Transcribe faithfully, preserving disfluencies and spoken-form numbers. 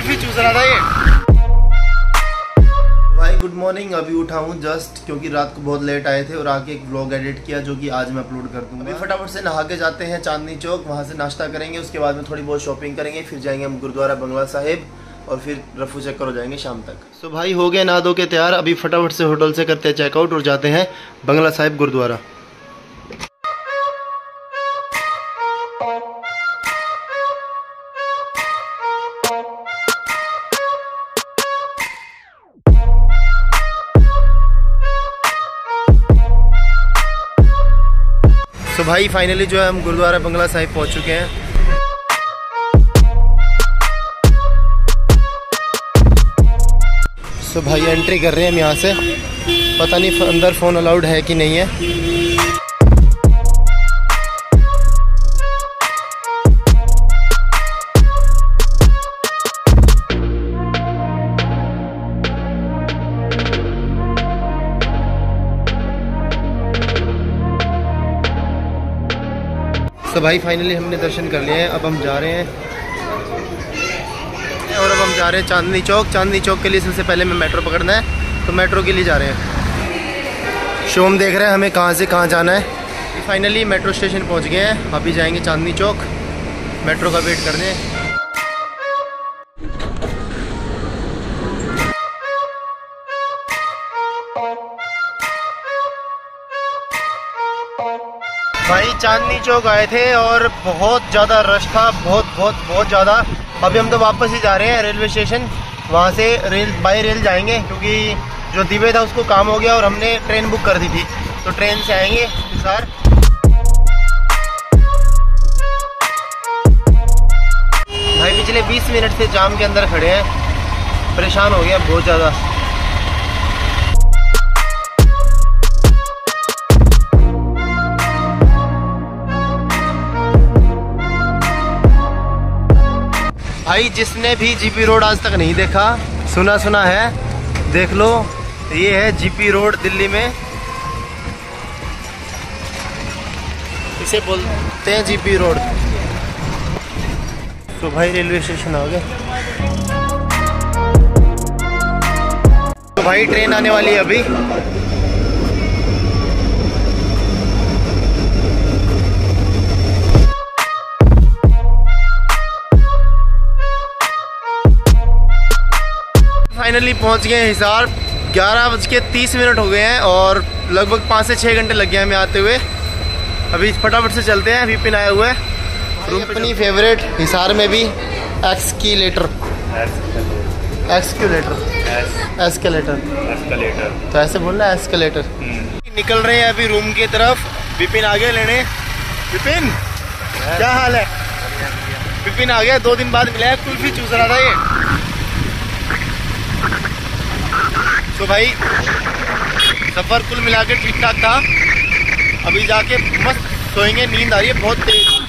कुल्फी चूस रहा था ये। भाई गुड मॉर्निंग, अभी उठा हूँ जस्ट, क्योंकि रात को बहुत लेट आए थे और आके एक व्लॉग एडिट किया जो कि आज मैं अपलोड कर दूंगा। अभी फटाफट से नहा के जाते हैं चांदनी चौक, वहाँ से नाश्ता करेंगे, उसके बाद में थोड़ी बहुत शॉपिंग करेंगे, फिर जाएंगे हम गुरुद्वारा बंगला साहिब और फिर रफू चक्कर हो जाएंगे शाम तक। सो भाई हो गए नहा धो के तैयार, अभी फटाफट से होटल से करते हैं चेकआउट और जाते हैं बंगला साहिब गुरुद्वारा। तो भाई फाइनली जो है हम गुरुद्वारा बंगला साहिब पहुंच चुके हैं। तो भाई एंट्री कर रहे हैं हम यहाँ से, पता नहीं अंदर फ़ोन अलाउड है कि नहीं है। तो भाई फाइनली हमने दर्शन कर लिए हैं, अब हम जा रहे हैं और अब हम जा रहे हैं चांदनी चौक। चांदनी चौक के लिए सबसे पहले हमें मेट्रो पकड़ना है, तो मेट्रो के लिए जा रहे हैं। शो हम देख रहे हैं हमें कहाँ से कहाँ जाना है। फाइनली मेट्रो स्टेशन पहुँच गए हैं, अभी जाएंगे चांदनी चौक, मेट्रो का वेट करने। भाई चांदनी चौक आए थे और बहुत ज़्यादा रश था, बहुत बहुत बहुत ज़्यादा। अभी हम तो वापस ही जा रहे हैं रेलवे स्टेशन, वहाँ से रेल बाई रेल जाएंगे, क्योंकि जो दिव्य था उसको काम हो गया और हमने ट्रेन बुक कर दी थी, तो ट्रेन से आएंगे हिसार। भाई पिछले बीस मिनट से जाम के अंदर खड़े हैं, परेशान हो गया बहुत ज़्यादा। भाई जिसने भी जीपी रोड आज तक नहीं देखा, सुना सुना है, देख लो, ये है जीपी रोड दिल्ली में, इसे बोलते हैं जीपी रोड। तो भाई रेलवे स्टेशन आ गए, तो भाई ट्रेन आने वाली है अभी। फाइनली पहुंच गए हिसार, ग्यारह बज के तीस मिनट हो गए हैं और लगभग पाँच से छः घंटे लग गए हमें आते हुए। अभी फटाफट से चलते हैं, विपिन आया हुआ है रूम। अपनी फेवरेट हिसार में भी एक्सकीलेटर एक्सक्यूलेटर एस्केलेटर एस्केलेटर तो ऐसे बोलना है एस्केलेटर। निकल रहे हैं अभी रूम की तरफ, विपिन आ गया लेने। विपिन क्या हाल है? विपिन आ गया, दो दिन बाद मिला है, कुल्फी चूस रहा था ये। तो भाई सफ़र कुल मिला के ठीक ठाक था, अभी जाके मस्त सोएंगे, नींद आ रही है बहुत तेज।